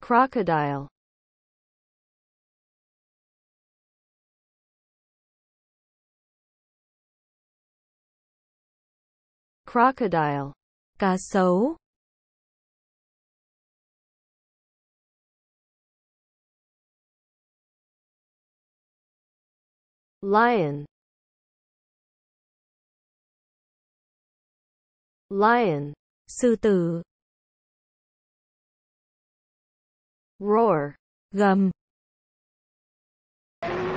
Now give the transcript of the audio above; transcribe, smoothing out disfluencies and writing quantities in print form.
crocodile, crocodile, cá sấu, lion, lion, sư tử, roar, gầm,